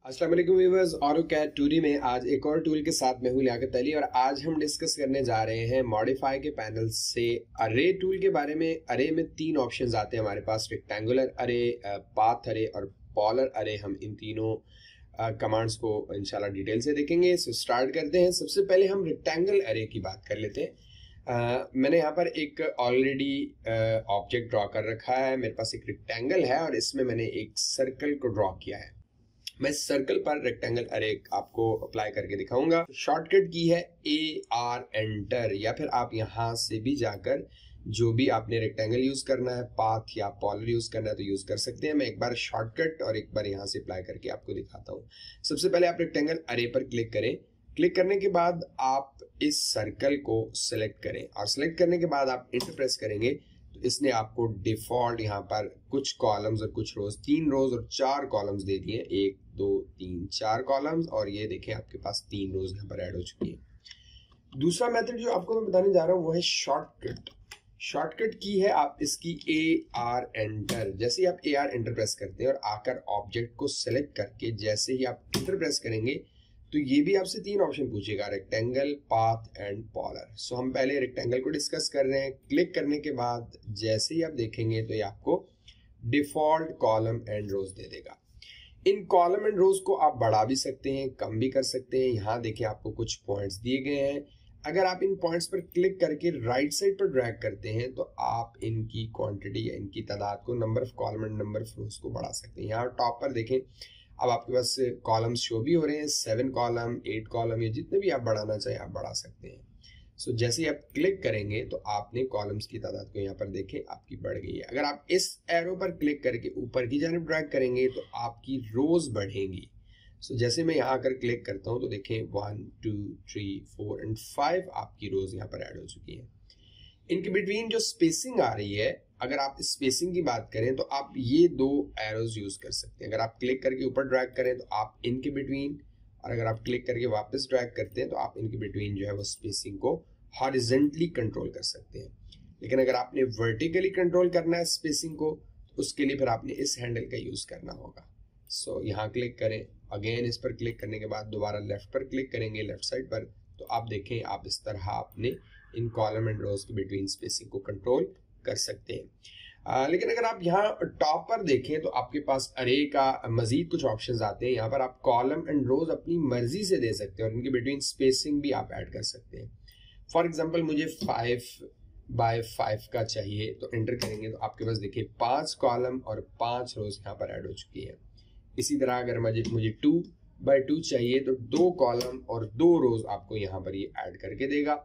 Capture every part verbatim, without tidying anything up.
अस्सलाम वालेकुम viewers, auto-CAD to D में आज एक और टूल के साथ मैं हूं लियाकत अली और आज हम डिस्कस करने जा रहे हैं मॉडिफाई के पैनल से अरे टूल के बारे में। अरे में तीन ऑप्शंस आते हैं हमारे पास, रेक्टेंगुलर अरे, पाथ अरे और पॉलर अरे। हम इन तीनों कमांड्स को इंशाल्लाह डिटेल से देखेंगे। सो स्टार्ट करते हैं। सबसे पहले हम रेक्टेंगल अरे की बात कर लेते हैं। uh, मैंने यहाँ पर एक ऑलरेडी ऑब्जेक्ट ड्रॉ कर रखा है। मेरे पास एक रेक्टेंगल है और इसमें मैंने एक सर्कल को ड्रॉ किया है। मैं सर्कल पर रेक्टेंगल अरे आपको अप्लाई करके दिखाऊंगा। शॉर्टकट की है ए आर एंटर, या फिर आप यहां से भी जाकर जो भी आपने रेक्टेंगल यूज करना है, पाथ या पॉलर यूज करना है तो यूज कर सकते हैं। मैं एक बार शॉर्टकट और एक बार यहां से अप्लाई करके आपको दिखाता हूं। सबसे पहले आप रेक्टेंगल अरे पर क्लिक करें। क्लिक करने के बाद आप इस सर्कल को सिलेक्ट करें और सिलेक्ट करने के बाद आप इंटर प्रेस करेंगे तो इसने आपको डिफॉल्ट यहाँ पर कुछ कॉलम्स और कुछ रोज, तीन रोज और चार कॉलम्स दे दिए। एक दो तीन चार कॉलम्स और ये देखें आपके पास तीन रोज यहाँ पर ऐड हो चुकी है। दूसरा मेथड जो आपको मैं बताने जा रहा हूँ वो है शॉर्टकट। शॉर्टकट की है आप इसकी ए आर एंटर। जैसे ही आप ए आर एंटर प्रेस करते हैं और आकर ऑब्जेक्ट को सिलेक्ट करके जैसे ही आप एंटर प्रेस करेंगे तो ये भी आपसे तीन ऑप्शन पूछेगा, rectangle, path and polar. So हम पहले रेक्टेंगल को डिस्कस कर रहे हैं। क्लिक करने के बाद जैसे ही आप देखेंगे तो ये आपको डिफॉल्ट कॉलम एंड रोज दे देगा। इन कॉलम एंड रोज को आप बढ़ा भी सकते हैं, कम भी कर सकते हैं। यहाँ देखिए आपको कुछ पॉइंट्स दिए गए हैं। अगर आप इन पॉइंट्स पर क्लिक करके राइट साइड पर ड्रैग करते हैं तो आप इनकी क्वांटिटी या इनकी तादाद को, number of column and number of rows को बढ़ा सकते हैं। यहाँ टॉप पर देखें अब आपके पास कॉलम्स शो भी हो रहे हैं, सेवन कॉलम, एट कॉलम, या जितने भी आप बढ़ाना चाहें आप बढ़ा सकते हैं। सो so, जैसे ही आप क्लिक करेंगे तो आपने कॉलम्स की तादाद को यहाँ पर देखें आपकी बढ़ गई है। अगर आप इस एरो पर क्लिक करके ऊपर की जानिब ड्रैग करेंगे तो आपकी रोज बढ़ेंगी। सो so, जैसे मैं यहाँ आकर क्लिक करता हूँ तो देखें one two three four and five आपकी रोज यहाँ पर ऐड हो चुकी है। इनके बिटवीन जो स्पेसिंग आ रही है, अगर आप स्पेसिंग की बात करें तो आप ये दो एरोज यूज कर सकते हैं। अगर आप क्लिक करके ऊपर ड्रैग करें तो आप इनके बिटवीन, और अगर आप क्लिक करके वापस ड्रैग करते हैं तो आप इनके बिटवीन जो है वो स्पेसिंग को हॉरिजॉन्टली कंट्रोल कर सकते हैं। लेकिन अगर आपने वर्टिकली कंट्रोल करना है स्पेसिंग को तो उसके लिए फिर आपने इस हैंडल का यूज करना होगा। सो so, यहाँ क्लिक करें, अगेन इस पर क्लिक करने के बाद दोबारा लेफ्ट पर क्लिक करेंगे, लेफ्ट साइड पर, तो आप देखें आप इस तरह आपने इन कॉलम एंड रोज के बिटवीन स्पेसिंग को कंट्रोल कर सकते हैं। आ, लेकिन अगर आप यहाँ टॉप पर देखें तो आपके पास अरे का मजीद कुछ ऑप्शंस आते हैं। यहाँ पर आप कॉलम एंड रोज अपनी मर्जी से दे सकते हैं और इनके बिटवीन स्पेसिंग भी आप ऐड कर सकते हैं। फॉर एग्जाम्पल मुझे फाइव बाय फाइव का चाहिए तो एंटर करेंगे तो आपके पास देखिए पांच कॉलम और पांच रोज यहाँ पर ऐड हो चुकी है। इसी तरह अगर मुझे मुझे टू बाय टू चाहिए तो दो कॉलम और दो रोज आपको यहाँ पर ये ऐड करके देगा।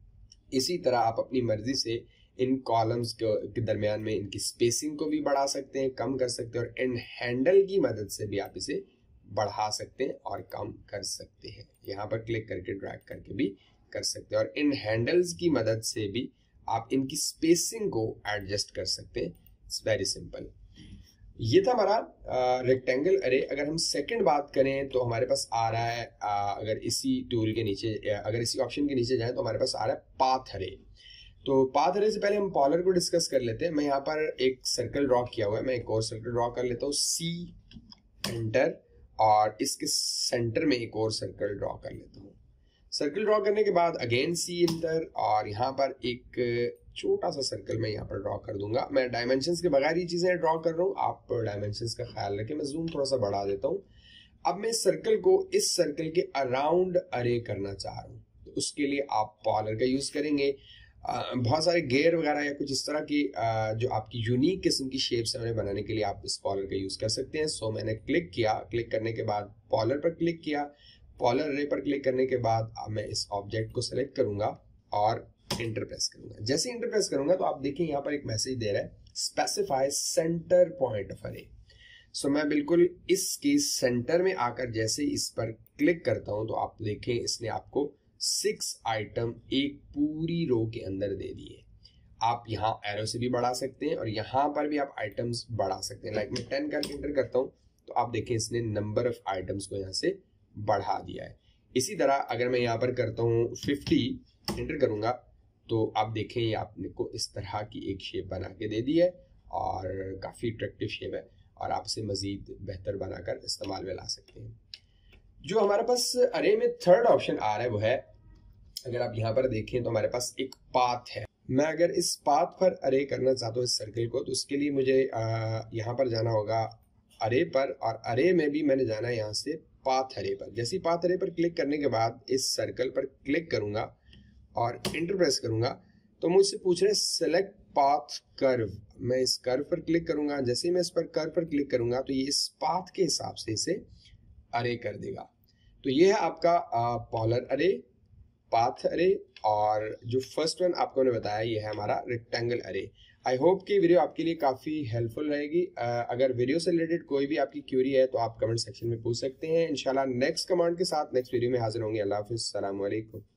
इसी तरह आप अपनी मर्जी से इन कॉलम्स के दरमियान में इनकी स्पेसिंग को भी बढ़ा सकते हैं, कम कर सकते हैं, और इन हैंडल की मदद से भी आप इसे बढ़ा सकते हैं और कम कर सकते हैं। यहाँ पर क्लिक करके ड्रैग करके भी कर सकते हैं और इन हैंडल्स की मदद से भी आप इनकी स्पेसिंग को एडजस्ट कर सकते हैं। It's very simple. ये था हमारा रेक्टेंगल अरे। अगर हम सेकंड बात करें तो हमारे पास आ रहा है, आ, अगर इसी टूल के नीचे, अगर इसी ऑप्शन के नीचे जाएं तो हमारे पास आ रहा है पाथ अरे। तो पाथ अरे से पहले हम पॉलर को डिस्कस कर लेते हैं। मैं यहाँ पर एक सर्कल ड्रॉ किया हुआ है, मैं एक और सर्कल ड्रॉ कर लेता हूँ। सी एंटर, और इसके सेंटर में एक और सर्कल ड्रॉ कर लेता हूँ। सर्कल ड्रॉ करने के बाद अगेन सी एंटर, और यहाँ पर एक छोटा सा सर्कल मैं यहाँ पर ड्रॉ कर दूंगा। मैं डायमेंशंस के बगैर ये चीजें ड्रॉ कर रहा हूँ, आप डायमेंशंस का ख्याल रखें। मैं जूम थोड़ा सा बढ़ा देता हूँ। अब मैं सर्कल को इस सर्कल के अराउंड अरे करना चाह रहा हूँ तो उसके लिए आप पॉलर का यूज करेंगे। आ, बहुत सारे गेयर वगैरह या कुछ इस तरह की आ, जो आपकी यूनिक किस्म की शेप्स है उन्हें बनाने के लिए आप इस पॉलर का यूज कर सकते हैं। सो मैंने क्लिक किया, क्लिक करने के बाद पॉलर पर क्लिक किया। पॉलर अरे पर क्लिक करने के बाद अब मैं इस ऑब्जेक्ट को सिलेक्ट करूंगा और इंटर प्रेस करूंगा। जैसे इंटर प्रेस करूंगा तो आप देखिए यहाँ पर एक मैसेज दे रहा है, स्पेसिफाई सेंटर पॉइंट ऑफ अरे। सो मैं बिल्कुल इसके सेंटर में आकर जैसे इस पर क्लिक करता हूं तो आप देखें इसने आपको सिक्स आइटम एक पूरी रो के अंदर दे दिए। आप यहाँ एरो से भी बढ़ा सकते हैं और यहाँ पर भी आप आइटम्स बढ़ा सकते हैं। लाइक मैं टेन करके एंटर करता हूँ तो आप देखें इसने नंबर ऑफ आइटम्स को यहाँ से बढ़ा दिया है। इसी तरह अगर मैं यहाँ पर करता हूँ फिफ्टी, एंटर करूंगा तो आप देखें ये आपने को इस तरह की एक शेप बना के दे दी है और काफी अट्रैक्टिव शेप है और आप इसे मजीद बेहतर बनाकर इस्तेमाल में ला सकते हैं। जो हमारे पास अरे में थर्ड ऑप्शन आ रहा है वो है, अगर आप यहाँ पर देखें तो हमारे पास एक पाथ है। मैं अगर इस पाथ पर अरे करना चाहता हूँ इस सर्कल को, तो उसके लिए मुझे यहाँ पर जाना होगा अरे पर, और अरे में भी मैंने जाना है यहाँ से पाथ अरे पर। जैसे पाथ अरे पर क्लिक करने के बाद इस सर्कल पर क्लिक करूंगा और इंटर प्रेस करूंगा तो मुझसे पूछ रहे सेलेक्ट पाथ कर्व। मैं इस कर्व पर क्लिक करूंगा, जैसे ही मैं इस पर कर्व पर क्लिक करूंगा तो ये इस पाथ के हिसाब से इसे अरे कर देगा। तो ये है आपका पॉलर अरे, पाथ अरे, और जो फर्स्ट वन आपको ने बताया ये है हमारा रेक्टेंगल अरे। आई होप कि वीडियो आपके लिए काफ़ी हेल्पफुल रहेगी। अगर वीडियो से रिलेटेड कोई भी आपकी क्यूरी है तो आप कमेंट सेक्शन में पूछ सकते हैं। इंशाल्लाह नेक्स्ट कमांड के साथ नेक्स्ट वीडियो में हाजिर होंगे। अल्लाह हाफिज़, अस्सलाम वालेकुम।